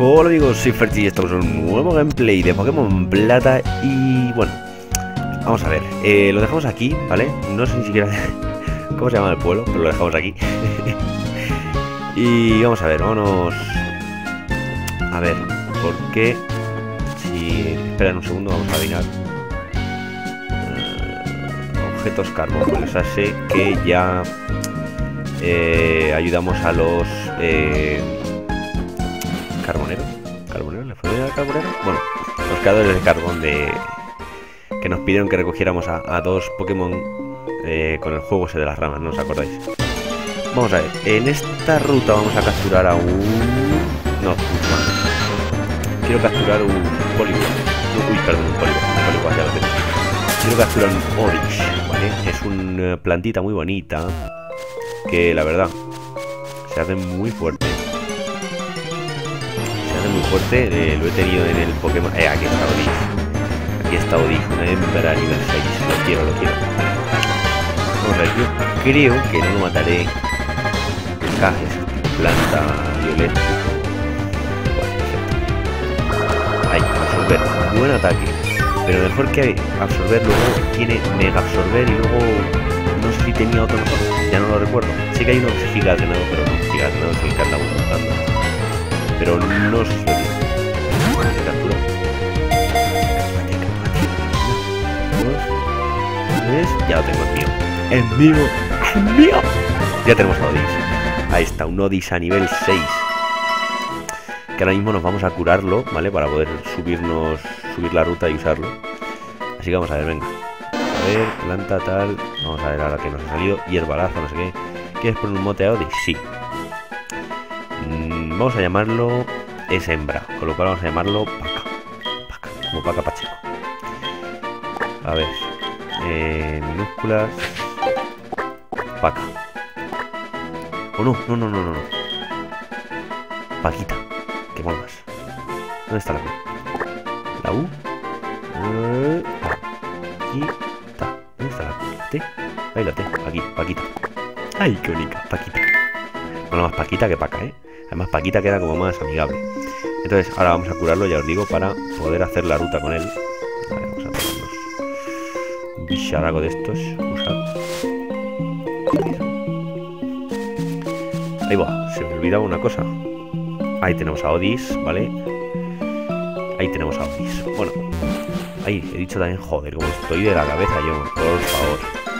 Hola amigos, soy Ferchi y estamos en un nuevo gameplay de Pokémon Plata. Y bueno, vamos a ver, lo dejamos aquí, ¿vale? No sé ni siquiera cómo se llama el pueblo, pero lo dejamos aquí. Y vamos a ver, vámonos. A ver, ¿por qué? Si esperan un segundo, vamos a adivinar. Objetos carbón, pues les hace que ya ayudamos a los carboneros. ¿Le fue a carbonero? Bueno, los creadores de carbón que nos pidieron que recogiéramos a dos Pokémon con el juego ese de las ramas, ¿no os acordáis? Vamos a ver, en esta ruta vamos a capturar a quiero capturar un Poliwag. Uy, perdón, un Poliwag ya lo tengo. Quiero capturar un Oddish, ¿vale? Es una plantita muy bonita que la verdad se hace muy fuerte. Muy fuerte, lo he tenido en el Pokémon. Aquí está Oddish. Aquí está Oddish, una hembra nivel 6. Lo quiero. Vamos a ver, yo creo que no lo mataré. Cajes, planta violeta. Ahí, absorber. Buen ataque. Pero mejor que absorber, luego tiene mega absorber y luego no sé si tenía otro mejor. Ya no lo recuerdo. Sé que hay unos gigantes, pero no gigantes, es el que andamos buscando. Pero no sé si lo tiene. Captura. Ya lo tengo, es mío. Ya tenemos a Oddish. Ahí está, un Oddish a nivel 6. Que ahora mismo nos vamos a curarlo, ¿vale? Para poder subir la ruta y usarlo. Así que vamos a ver, venga. A ver, planta tal. Vamos a ver ahora que nos ha salido. Hierbalazo, no sé qué. ¿Quieres poner un mote a Oddish? Sí. Vamos a llamarlo es hembra, con lo cual vamos a llamarlo Paca, como Paca Pacheco. A ver, minúsculas, Paca. Oh no. Paquita, que mola más. ¿Dónde está la U? La U. Paquita. ¿Dónde está la T? Ahí la T, aquí, Paquita. Ay, qué bonita, Paquita. Bueno, más Paquita que Paca, Además Paquita queda como más amigable. Entonces ahora vamos a curarlo, ya os digo, para poder hacer la ruta con él. A ver, vamos a ponernos un bicharraco de estos. Ahí va, se me olvidaba una cosa. Ahí tenemos a Oddish, ¿vale? Ahí tenemos a Oddish. Bueno, ahí he dicho también, joder, como estoy de la cabeza yo, por favor.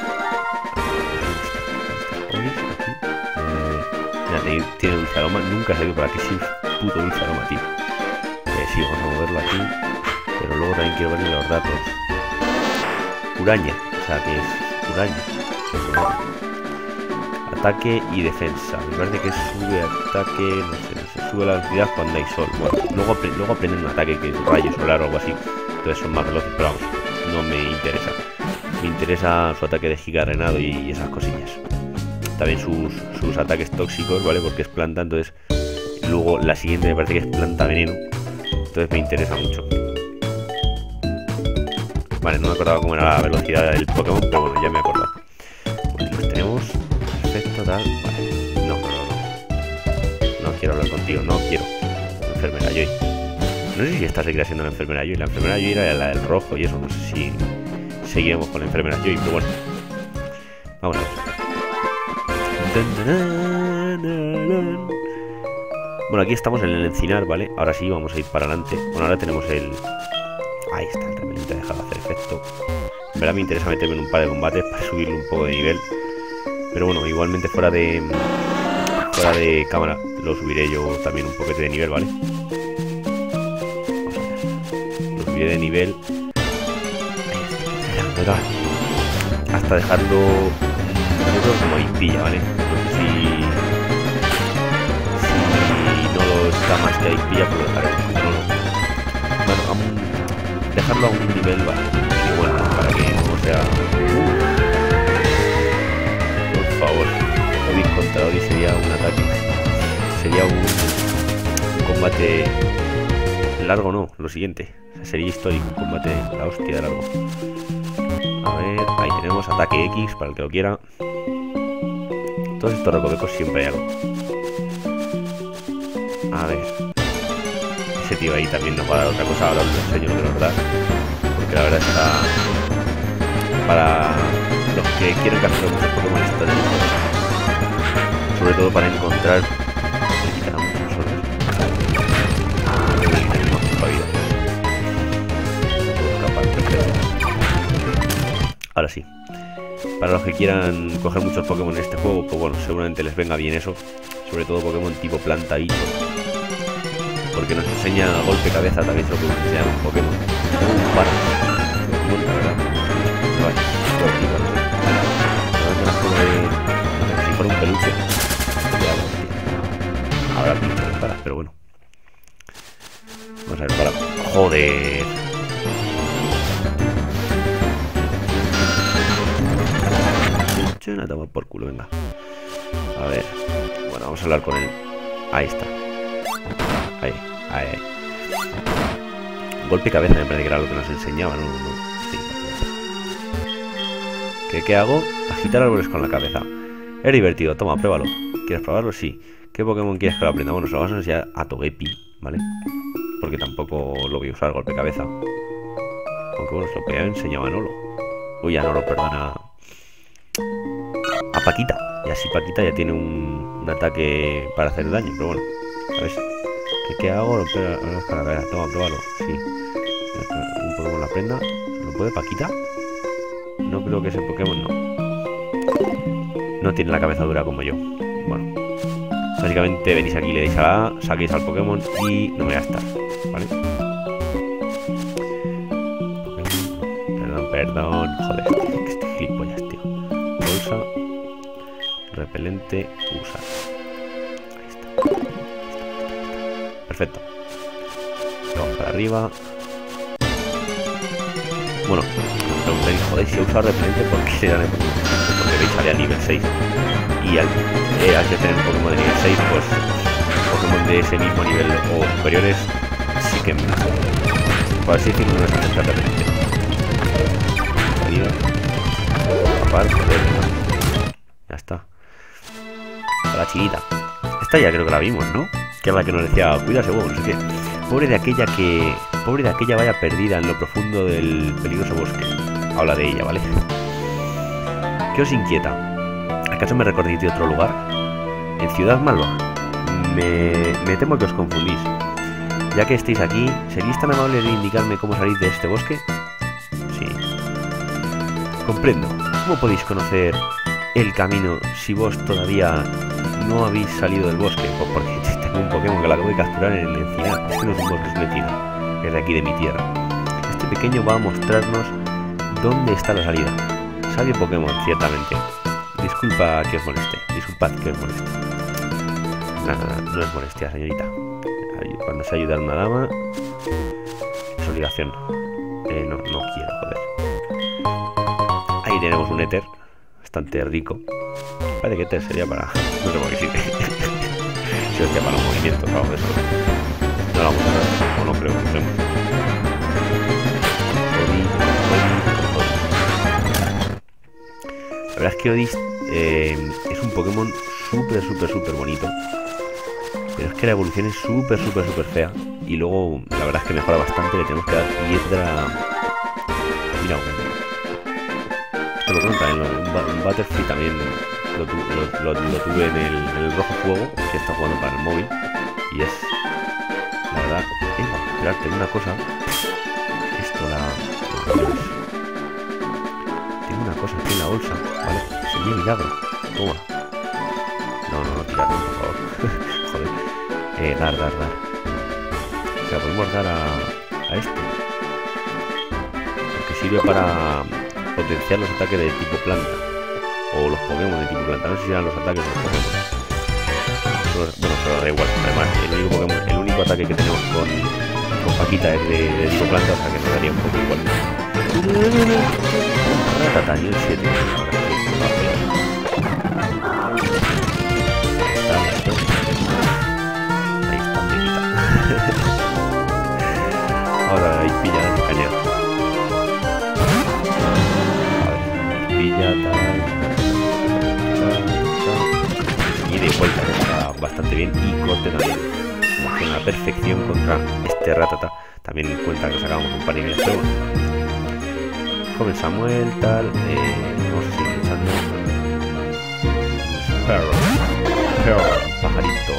Tiene dulce aroma, nunca sabía para qué es puto dulce aroma, tío. Sí, vamos a moverlo aquí, pero luego también quiero verle los datos. Uraña, o sea que es uraña. Ataque y defensa. Me parece que sube ataque, no sé, sube la velocidad cuando hay sol. Bueno, luego aprenden un ataque que es rayo solar o algo así. Entonces son más veloces, pero vamos, no me interesa. Me interesa su ataque de gigarrenado y esas cosillas. También sus ataques tóxicos, ¿vale? Porque es planta, entonces luego la siguiente me parece que es planta veneno. Entonces me interesa mucho. Vale, no me acordaba cómo era la velocidad del Pokémon, pero bueno, ya me he acordado. Pues los tenemos. Perfecto, tal. Vale. No quiero hablar contigo, no quiero. Enfermera Joy. No sé si esta seguirá siendo la enfermera Joy. La enfermera Joy era la del rojo y eso. No sé si seguiremos con la enfermera Joy, pero bueno. Vamos a ver. Bueno, aquí estamos en el encinar, ¿vale? Ahora sí, vamos a ir para adelante. Bueno, ahora tenemos el... Ahí está, el repelente ha dejado de hacer efecto. En verdad me interesa meterme en un par de combates para subirle un poco de nivel. Pero bueno, igualmente fuera de cámara lo subiré yo también un poquito de nivel, ¿vale? Vamos a ver. Lo subiré de nivel. Ahí está. Hasta dejarlo... como ahí pilla, ¿vale? No sé si no lo está más que ahí pilla, pues lo dejaré. Bueno, dejarlo a un nivel bastante bueno para que no sea... Por favor, Oddish contra Oddish sería un ataque. Sería un combate largo, no, lo siguiente. O sea, sería histórico, un combate la hostia de largo. A ver, ahí tenemos ataque X para el que lo quiera. Todos estos recovecos siempre hay algo. A ver. ese tío ahí también nos va a dar otra cosa. Ahora os lo enseño lo que nos da. Porque la verdad está... Para los que quieren capturar muchos Pokémon está de lujo. Sobre todo para encontrar... Me quitará muchas horas. Ahora sí. Para los que quieran coger muchos Pokémon en este juego, pues bueno, seguramente les venga bien eso. Sobre todo Pokémon tipo planta y porque nos enseña golpe cabeza, también se lo podemos enseñar un Pokémon. Un par. La verdad. Vale, si fuera un peluche. Habrá pincho de para, pero bueno. Vamos a ver, para. Joder. A tomar por culo, venga. A ver. Bueno, vamos a hablar con él. Ahí está. Ahí. Golpe cabeza, me parece que era lo que nos enseñaba, ¿no? Sí. ¿Qué hago? Agitar árboles con la cabeza. Es divertido, toma, pruébalo. ¿Quieres probarlo? Sí. ¿Qué Pokémon quieres que lo aprenda? Bueno, se lo vamos a enseñar a Togepi, ¿vale? Porque tampoco lo voy a usar, golpe cabeza. Aunque bueno, se lo podía haber enseñado a Nolo. Uy, a Nolo, perdona. A Paquita. Y así Paquita ya tiene un ataque para hacer daño. Pero bueno, a ver. ¿Qué hago? Lo pego con la cabeza. Toma, pruébalo. Sí. Un Pokémon la prenda. ¿Lo puede Paquita? No creo que ese Pokémon no tiene la cabeza dura como yo. Bueno. Básicamente venís aquí, le deis a la A, saquéis al Pokémon y no me voy a estar. ¿Vale? Perdón. Joder. Que este gilipollas, tío. Bolsa. Repelente. Usar. Ahí está. Perfecto. Vamos para arriba. Bueno, me preguntéis, joder, si he usado repelente, ¿por qué era porque veis sale a nivel 6? Y al que tener un Pokémon de nivel 6, pues Pokémon de ese mismo nivel o superiores sí que me... Por así decirlo, no es necesario repelente. Arriba. Aparte, ya está. La chiquita. Esta ya creo que la vimos, ¿no? Que es la que nos decía, cuídase huevo, no sé qué. Pobre de aquella vaya perdida en lo profundo del peligroso bosque. Habla de ella, ¿vale? ¿Qué os inquieta? ¿Acaso me recordéis de otro lugar? ¿En Ciudad Malva? Me temo que os confundís. Ya que estéis aquí, ¿seríais tan amables de indicarme cómo salir de este bosque? Sí. Comprendo. ¿Cómo podéis conocer el camino si vos todavía no habéis salido del bosque? Pues porque tengo un Pokémon que lo acabo de capturar en el encinar. Este no es un bosque, es un encinar. Es de aquí de mi tierra. Este pequeño va a mostrarnos dónde está la salida. Sabio Pokémon, ciertamente. Disculpad que os moleste. Nada, no es molestia, señorita. Cuando se ayuda a una dama es obligación. No quiero, joder. Ahí tenemos un éter bastante rico. Parece que éter sería para... No sé por qué sirve. Si hostia, para los movimientos o algo de eso. No lo vamos a hacer, o no creo que lo hacemos. La verdad es que Odis es un Pokémon súper bonito. Pero es que la evolución es súper fea. Y luego, la verdad es que mejora bastante. Le tenemos que dar piedra. Mira, esto lo cuenta, en Butterfree también lo tuve en el rojo fuego, que está jugando para el móvil. Y es, la verdad, esperad, tengo una cosa. Tengo una cosa aquí en la bolsa, ¿vale? Sería milagro. Toma. No, tirarme, por favor. Joder. Dar. O sea, podemos dar a esto. Porque sirve para potenciar los ataques de tipo planta. O los Pokémon de tipo planta. No sé si eran los ataques de los Pokémon. Bueno, pero da igual. Además, el único ataque que tenemos con Paquita es de tipo planta, o sea que nos daría un poco igual. Ratata, nivel 7. Ahí está, Paquita. Ahora ahí pilla la caña. A ver, pilla, y de vuelta, está bastante bien. Y corte también. con la perfección contra este Ratata. También cuenta que sacamos un par de niveles, pero bueno. Joven Samuel, tal, vamos a seguir luchando. Perro, pajarito.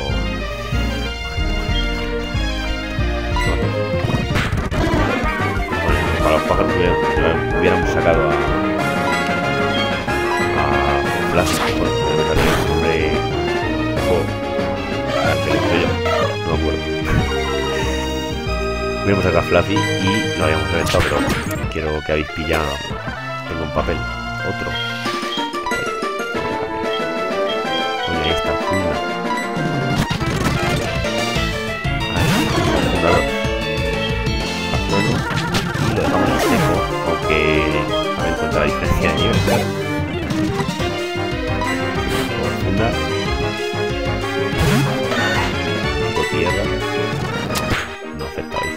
Bueno, para los pájaros hubiéramos sacado a Flash, bueno, me salió el nombre de juego. Que le hice yo, no me acuerdo. Hubiéramos sacado a Fluffy y lo habíamos reventado, pero quiero que habéis pillado. Tengo un papel, otro. Oye, esta funda. Ahí, fundador. Bueno, y lo dejamos en seco, aunque a ver cuánta la diferencia de nivel, claro. Funda. Tierra. No aceptáis.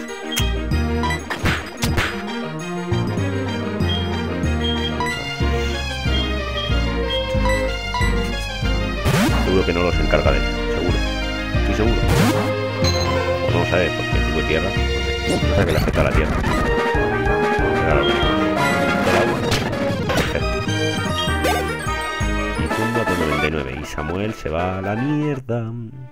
Seguro que no los encarga de él, seguro. Estoy seguro. O no sabe porque tipo de tierra. No sé que le afecta a la tierra. Pero ahora veremos. Del agua. Perfecto. Y funda con 99. Y Samuel se va a la mierda.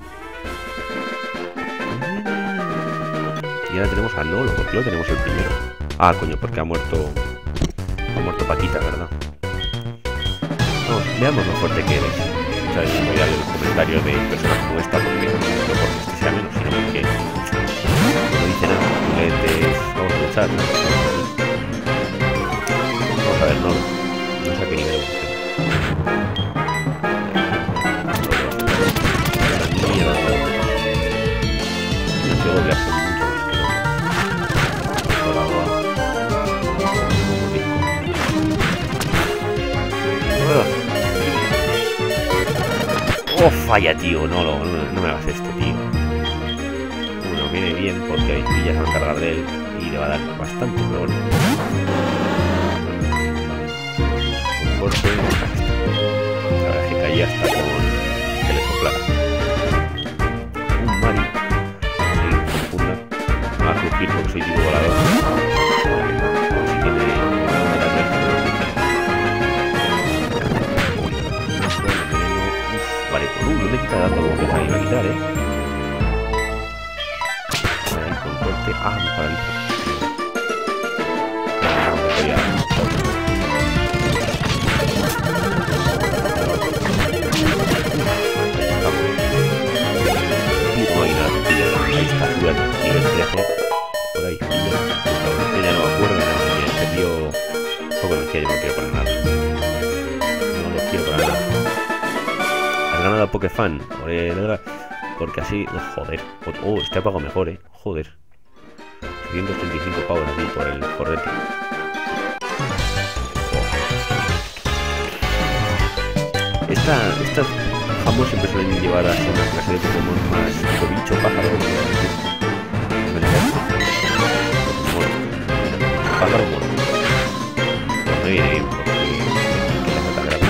Y ahora tenemos a Nolo, porque lo tenemos el primero. Ah, coño, porque ha muerto Paquita, ¿verdad? Vamos, veamos lo fuerte que eres. O sea, sin olvidar los comentarios de personas como esta, porque no porque este sea menos, sino porque no dice nada. Juguetes, vamos a luchar, ¿no? Vamos a ver, Nolo. No sé a qué nivel evoluciona. No sé, voy a hacer mucho más que no. Por agua. Oh, falla, tío. No me hagas esto, tío. Bueno, viene bien porque ahí pillas a cargar de él y le va a dar bastante, pero bueno. Un corte. La verdad es que caía hasta con el escoplar. Un Mari. Sí, funda. Me va a surgir porque soy tipo volador. Si tiene una ataque. Vale, no me quita dando como que me iba a quitar, Ahí con corte. Ah, me paralizo. Ahí está, suerte. Nivel 13. Por ahí, ya no me acuerdo de nada. Mira, este tío. Poco energía, yo no quiero poner nada. No lo quiero para nada. Has ganado a Pokefan. Porque así. Joder. Oh, este ha pagado mejor, Joder. 635 pavos así por el correte. Estas Jambos siempre suelen llevar así una clase de Pokémon más tipo bicho, pájaro. Pájaro mono. Pues me viene bien porque la mata gratis.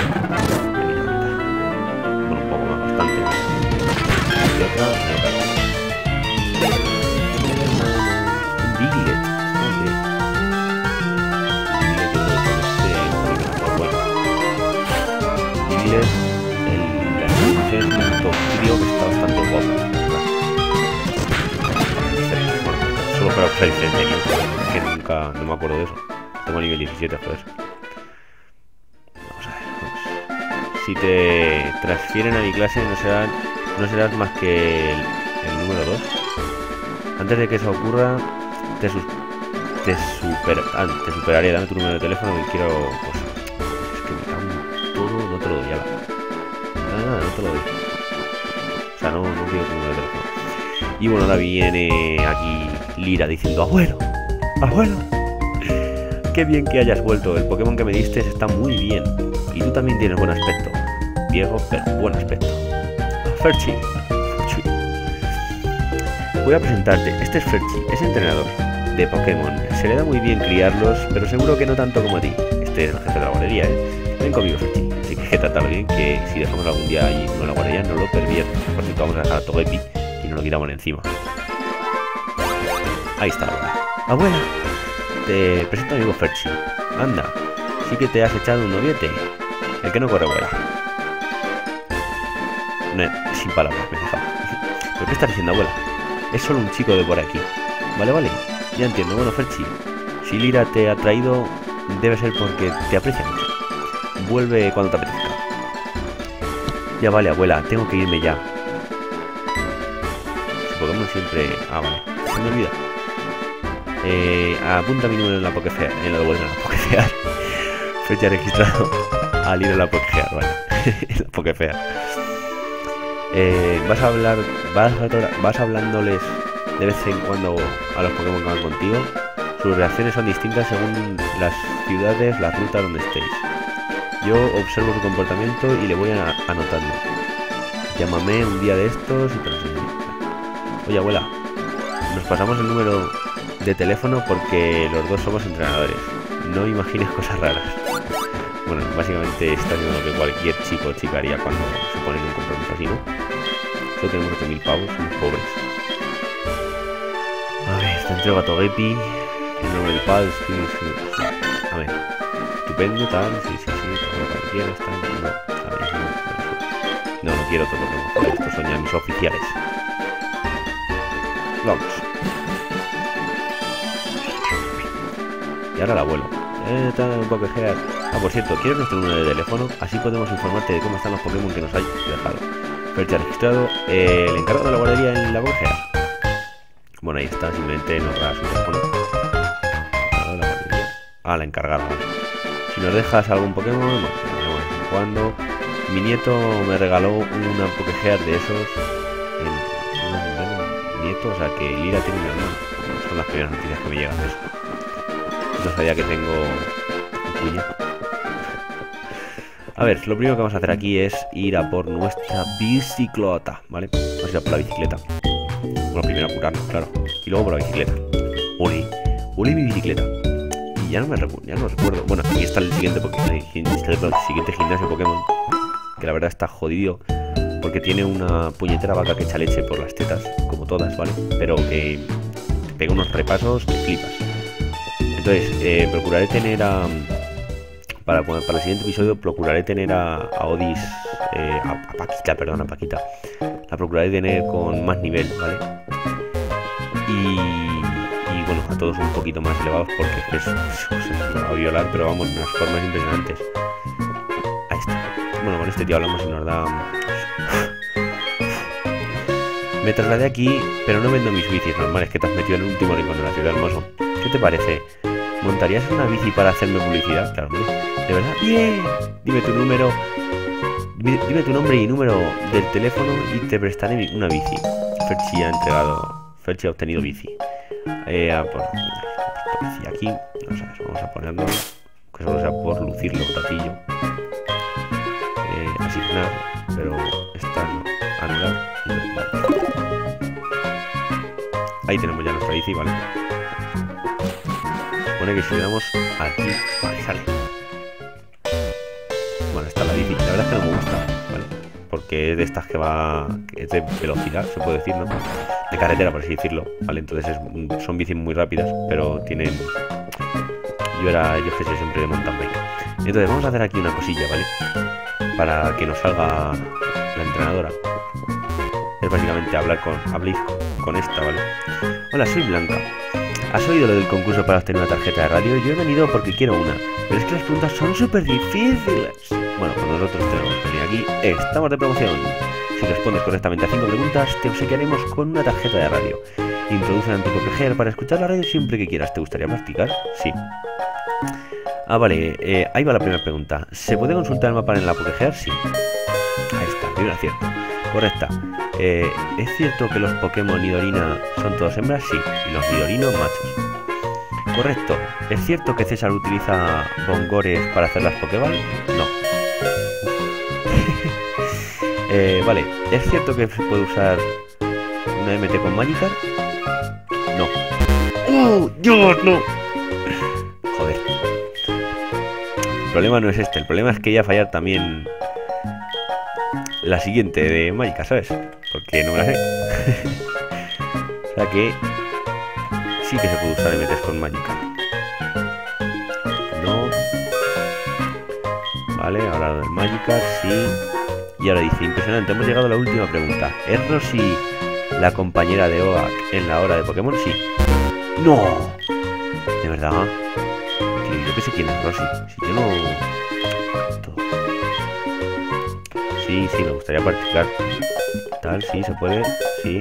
Bueno, un poco más, bastante. Y otra, un Diglett. Diglett, el creo que está bastante guapo. Bueno, solo para usar el Centennial, que nunca, no me acuerdo de eso. Tengo nivel 17, joder. Vamos a ver, vamos. Si te transfieren a mi clase no serás más que el número 2. Antes de que eso ocurra, te superaré. Dame tu número de teléfono que quiero. Pues, es que me cago en todo, no te lo doy ya. Nada, no te lo doy. O sea, no quiero tu número de teléfono. Y bueno, ahora viene aquí Lira diciendo: abuelo, abuelo, qué bien que hayas vuelto. El Pokémon que me diste está muy bien. Y tú también tienes buen aspecto. Viejo, pero buen aspecto. Ferchi. Voy a presentarte. Este es Ferchi, es entrenador de Pokémon. Se le da muy bien criarlos, pero seguro que no tanto como a ti. Este es el jefe de la guardería, Ven conmigo, Ferchi. Así que tratarlo bien, que si dejamos algún día allí con la guardería no lo perviertes. Por cierto, vamos a dejar a Togepi, que y nos lo quitamos encima. Ahí está la abuela. ¡Abuela! Te presento a mi amigo Ferchi. Anda, sí que te has echado un noviete. El que no corre vuela. No, sin palabras, me dejaba. ¿Pero qué estás diciendo, abuela? Es solo un chico de por aquí. Vale, vale, ya entiendo. Bueno, Ferchi, si Lira te ha traído, debe ser porque te aprecia mucho. Vuelve cuando te apetezca. Ya vale, abuela, tengo que irme ya. Su Pokémon siempre... Ah, vale, se me olvida. Apunta mi número en la Pokefear. En la Pokefear. Fecha registrado al ir a la Pokefear, vale. En la Pokefear. Vas hablándoles de vez en cuando a los Pokémon que van contigo. Sus reacciones son distintas según las ciudades, las rutas donde estéis. Yo observo su comportamiento y le voy anotando. Llámame un día de estos y te lo enseño. Oye, abuela, nos pasamos el número de teléfono porque los dos somos entrenadores. No imagines cosas raras. Bueno, básicamente está haciendo lo que cualquier chico o chica haría cuando se pone en un compromiso así, ¿no? Solo tenemos 8.000 pavos, somos pobres. A ver, te entrego a Togepi. El nombre del pad, sí. A ver, estupendo, tal, sí, todo lo que quieras, tal, no, a ver, no quiero otro Pokémon, estos son ya mis oficiales. Vamos. Y ahora el abuelo. Un Pokégear. Ah, por cierto, ¿quieres nuestro número de teléfono? Así podemos informarte de cómo están los Pokémon que nos hay dejado. Fecha registrado. El encargado de la guardería en la Pokégear. Bueno, ahí está, simplemente nos da su teléfono. Ah, la encargada, vale. Si nos dejas algún Pokémon, bueno, de vez en cuando. Mi nieto me regaló una Pokégear de esos. Nieto, o sea que Lira tiene un hermano. Son las primeras noticias que me llegan de eso. No sabía que tengo un cuño. A ver, lo primero que vamos a hacer aquí es ir a por nuestra bicicleta, ¿vale? Vamos a ir a por la bicicleta. Bueno, primero a curarnos, claro. Y luego por la bicicleta. Ole mi bicicleta. Y ya no recuerdo. Bueno, aquí está el siguiente gimnasio Pokémon. Que la verdad está jodido. Porque tiene una puñetera vaca que echa leche por las tetas. Como todas, ¿vale? Pero que te pega unos repasos que flipas. Entonces, procuraré tener a... Para el siguiente episodio procuraré tener a Odis... a Paquita. La procuraré tener con más nivel, ¿vale? Y bueno, a todos un poquito más elevados porque me va a violar, pero vamos, unas formas impresionantes. Ahí está. Bueno, con este tío hablamos y nos da... Me trasladé aquí, pero no vendo mis bicis normales, que te has metido en el último rincón de la ciudad, hermoso. ¿Qué te parece? ¿Montarías una bici para hacerme publicidad? Claro, ¿de verdad? ¡Bien! Dime tu número... Dime tu nombre y número del teléfono y te prestaré una bici. Ferchi ha obtenido bici. Bici aquí. Vamos a ponerlo. Que solo sea por lucirlo un ratillo. Asignar. Pero esta no. Anular. Ahí tenemos ya nuestra bici, ¿vale? Supone que si le damos aquí. Vale, sale. Bueno, está la bici. La verdad es que no me gusta, ¿vale? Porque es de estas que va... Que es de velocidad, se puede decir, ¿no? De carretera, por así decirlo, ¿vale? Entonces son bicis muy rápidas, pero tienen... Yo que sé, siempre de mountain bike. Entonces vamos a hacer aquí una cosilla, ¿vale? Para que nos salga la entrenadora. Es básicamente habléis con esta, ¿vale? Hola, soy Blanca. ¿Has oído lo del concurso para obtener una tarjeta de radio? Yo he venido porque quiero una, pero es que las preguntas son súper difíciles. Bueno, pues nosotros tenemos que venir aquí. Estamos de promoción. Si respondes correctamente a 5 preguntas, te obsequiaremos con una tarjeta de radio. Introducen en tu Pokégear para escuchar la radio siempre que quieras. ¿Te gustaría practicar? Sí. Ah, vale. Ahí va la primera pregunta. ¿Se puede consultar el mapa en la Pokégear? Sí. Ahí está, primer acierto. Correcta. ¿Es cierto que los Pokémon Nidorina son todos hembras? Sí. Y los Nidorinos machos. Correcto. ¿Es cierto que César utiliza bongores para hacer las Pokéball? No. Vale. ¿Es cierto que se puede usar una MT con Magikarp? No. ¡Oh, Dios, no! Joder. El problema no es este. El problema es que ya fallar también la siguiente de Magikarp, ¿sabes? Porque no me la sé. sea que sí que se puede usar MTs con Magikarp. No. Vale, ahora lo del Magikarp, sí. Y ahora dice, impresionante, hemos llegado a la última pregunta. ¿Es Rosy la compañera de Oak en la hora de Pokémon? Sí. ¡No! ¿De verdad? Tío, yo que sé quién es Rosy. Si yo no... Sí, me gustaría practicar. Tal, sí, se puede. Sí.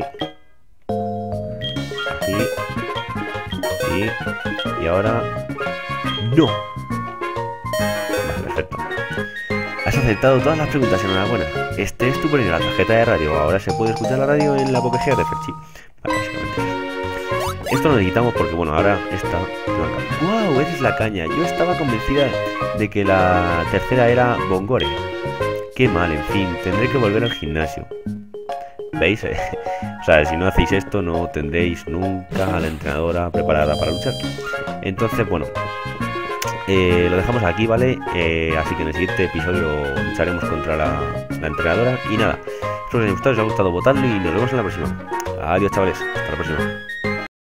Aquí. Sí. Y ahora... ¡No! Vale, perfecto. Has aceptado todas las preguntas, enhorabuena. Este es tu premio, la tarjeta de radio. Ahora se puede escuchar la radio en la Pokégeo de Ferchi. Vale, básicamente eso. Esto lo necesitamos porque, bueno, ahora esta... ¡Wow! Eres la caña. Yo estaba convencida de que la tercera era Bongore. Qué mal, en fin, tendré que volver al gimnasio. ¿Veis? O sea, si no hacéis esto, no tendréis nunca a la entrenadora preparada para luchar. Entonces, bueno, lo dejamos aquí, ¿vale? Así que en el siguiente episodio lucharemos contra la entrenadora. Y nada, espero que os haya gustado, os haya gustado, votadlo y nos vemos en la próxima. Adiós, chavales, hasta la próxima.